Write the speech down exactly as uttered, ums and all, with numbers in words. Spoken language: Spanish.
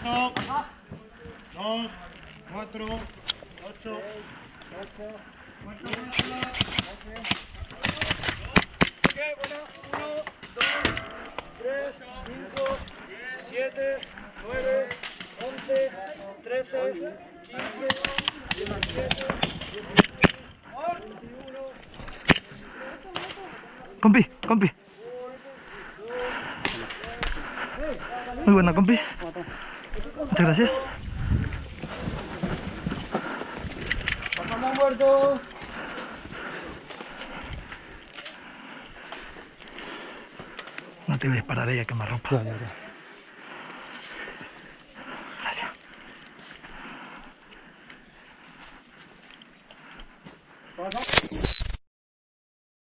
uno, dos, cuatro, ocho, uno, dos, tres, cinco, siete, nueve, once, trece, quince, diecisiete, veintiuno. Compi, compi. Muy buena, compi. Muchas gracias. Pasamos muerto. No te voy a disparar, ella quema ropa. Ya, ya, ya.